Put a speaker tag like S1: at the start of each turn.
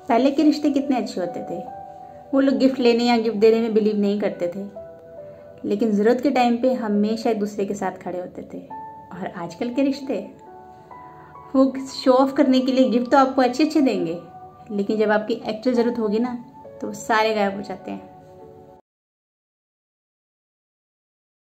S1: पहले के रिश्ते कितने अच्छे होते थे। वो लोग गिफ्ट लेने या गिफ्ट देने में बिलीव नहीं करते थे, लेकिन ज़रूरत के टाइम पे हमेशा एक दूसरे के साथ खड़े होते थे। और आजकल के रिश्ते, वो शो ऑफ करने के लिए गिफ्ट तो आपको अच्छे अच्छे देंगे, लेकिन जब आपकी एक्चुअल ज़रूरत होगी ना, तो वो सारे गायब हो जाते हैं।